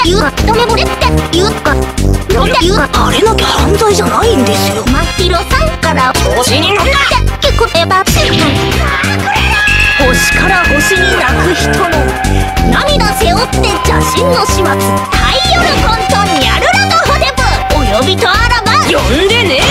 言う一目惚れって言うか。なんで言うあれなきゃ犯罪じゃないんですよ。まひろさんから調子に乗って聞くえば星から星に泣く人の涙背負って邪神の始末太陽の混沌ニャルラの骨部お呼びとあらば呼んでねえ